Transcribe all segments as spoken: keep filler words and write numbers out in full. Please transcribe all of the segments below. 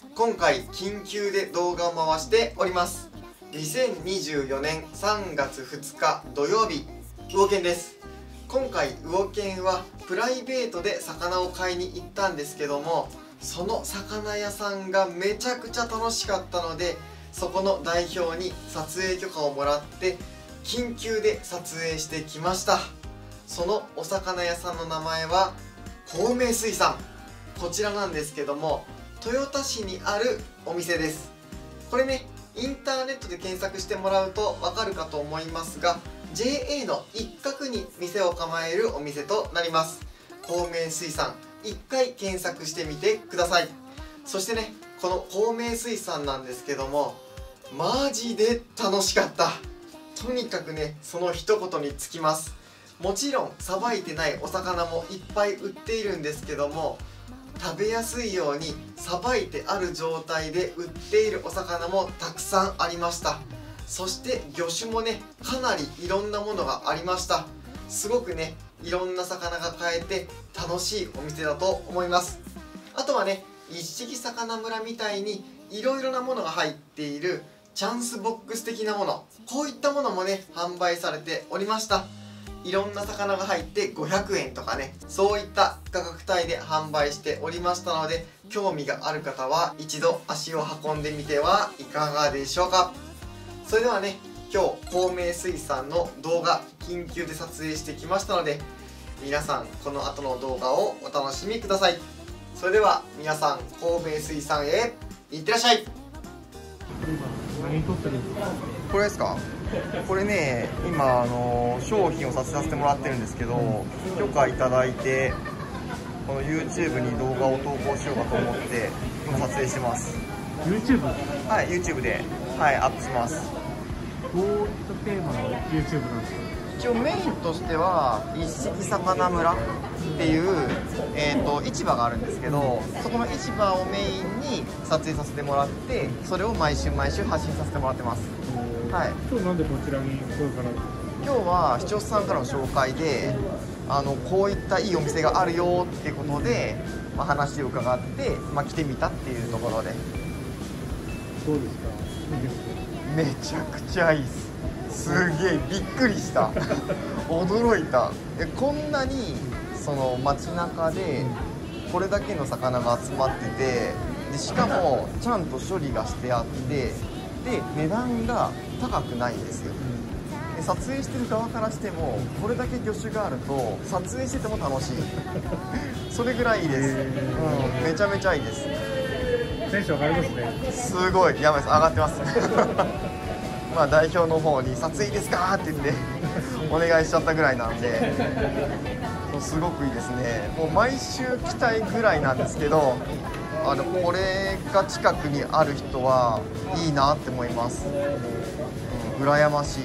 今回緊急で動画を回しております。にせんにじゅうよねんさんがつふつか土曜日、魚研です。今回魚研はプライベートで魚を買いに行ったんですけども、その魚屋さんがめちゃくちゃ楽しかったので、そこの代表に撮影許可をもらって緊急で撮影してきました。そのお魚屋さんの名前は孔明水産、こちらなんですけども、豊田市にあるお店です。これね、インターネットで検索してもらうとわかるかと思いますが、 ジェイエー の一角に店を構えるお店となります。孔明水産、一回検索してみてください。そしてね、この孔明水産なんですけども、マジで楽しかった。とにかくね、その一言につきます。もちろんさばいてないお魚もいっぱい売っているんですけども、食べやすいようにさばいてある状態で売っているお魚もたくさんありました。そして魚種もね、かなりいろんなものがありました。すごくね、いろんな魚が買えて楽しいお店だと思います。あとはね、一色魚村みたいにいろいろなものが入っているチャンスボックス的なもの、こういったものもね、販売されておりました。いろんな魚が入ってごひゃくえんとかね、そういった価格帯で販売しておりましたので、興味がある方は一度足を運んでみてはいかがでしょうか。それではね、今日孔明水産の動画緊急で撮影してきましたので、皆さんこの後の動画をお楽しみください。それでは皆さん、孔明水産へいってらっしゃい。 何撮ってるんですか？ これですか？これね、今あの商品を撮影させてもらってるんですけど、許可いただいてこの YouTube に動画を投稿しようかと思って今撮影してます。 YouTube？ はい、 YouTube で、はい、アップします。 どういったテーマの YouTube なんですか？ 一応メインとしては一色魚村っていう、えー、と市場があるんですけど、そこの市場をメインに撮影させてもらって、それを毎週毎週発信させてもらってます。はい、 今日なんでこちらに声から？ 今日は視聴者さんからの紹介で、あのこういったいいお店があるよっていうことで、まあ、話を伺って、まあ、来てみたっていうところで。 どうですか？いいですか？ めちゃくちゃいいっす。すげえびっくりした驚いた。えこんなにその街中でこれだけの魚が集まってて、でしかもちゃんと処理がしてあって、で値段が高くないんですよ。で撮影してる側からしても、これだけ魚種があると撮影してても楽しいそれぐらいいいです。うん、めちゃめちゃいいです。 テンション上がりますね。 すごい、やばいです、上がってますまあ代表の方に撮影いいですかって言ってお願いしちゃったぐらいなんで、すごくいいですね。もう毎週来たいぐらいなんですけど、あのこれが近くにある人はいいなって思います。うん、羨ましい。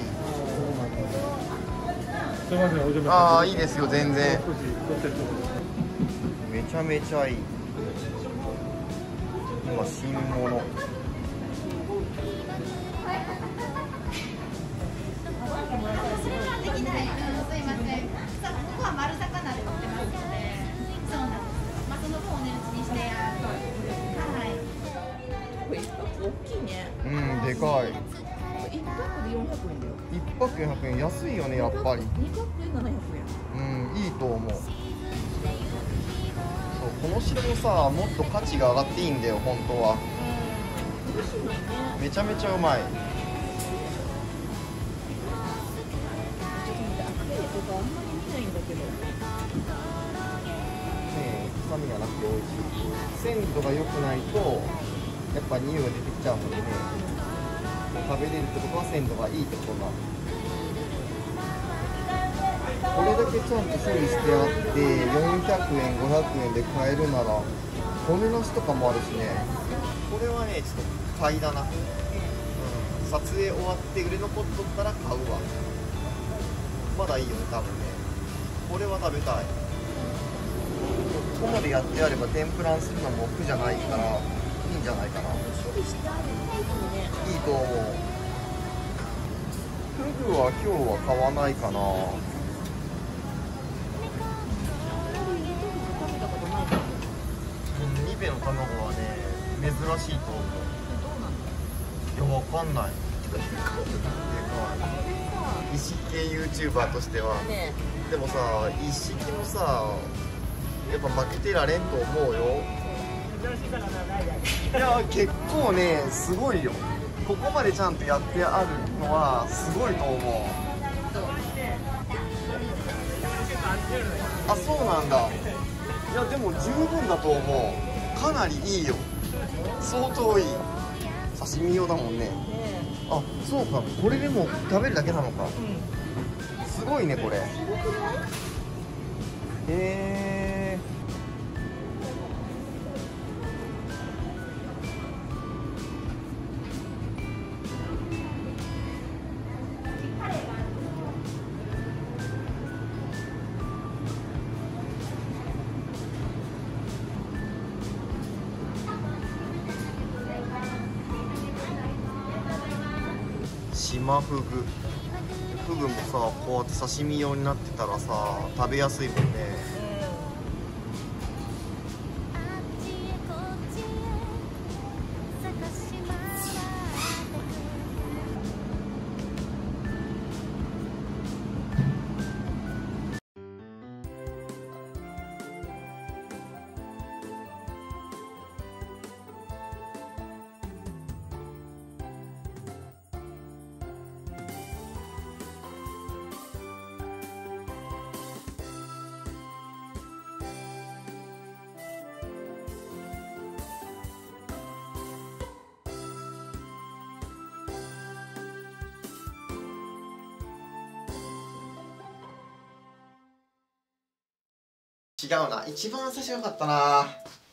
すいません、お邪魔します。 ああ、いいですよ、全然。めちゃめちゃいい。今新物。 大きいね。 うん、でかい。 一泊でよんひゃくえんだよ。 一泊よんひゃくえん、安いよね、やっぱり。 二泊でななひゃくえん。 うん、いいと思う。そう、この城もさ、もっと価値が上がっていいんだよ、本当は。 美味しいのにね。 めちゃめちゃうまい。 ちょっと待って、アクエリとかあんまり見ないんだけど。 ねえ、臭みがなくて美味しい。鮮度が良くないとやっぱ匂いが出てきちゃうのでね、食べれるってことは鮮度がいいってことになる。これだけちゃんと処理してあってよんひゃくえんごひゃくえんで買えるなら、骨なしとかもあるしね。これはね、ちょっと買いだな。うん、撮影終わって売れ残っとったら買うわ。まだいいよね、多分ね。これは食べたい。ここまでやってやれば天ぷらにするのも苦じゃないからいいんじゃないかな。 処理してあるタイプのね。 いいと思う。フグは今日は買わないかな。 食べたことないけど。 ニベの卵はね、め珍しいと思う。 どうなんだ。 いや、わかんない。一式系 YouTuber としてはねでもさ、一式のさやっぱ負けてられんと思うよ。いや結構ねすごいよ。ここまでちゃんとやってあるのはすごいと思う。あ、そうなんだ。いやでも十分だと思う。かなりいいよ。相当いい。刺身用だもんね。あ、そうか。これでも食べるだけなのか。すごいねこれ。へえ。島フグ。フグもさ、こうやって刺身用になってたらさ、食べやすいもんね。違うな、一番最初よかったな。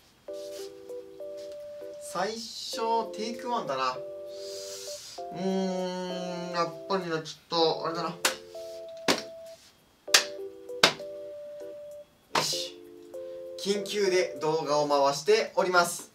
最初テイクワンだな。うーん、やっぱりな、ちょっとあれだな。よし、緊急で動画を回しております。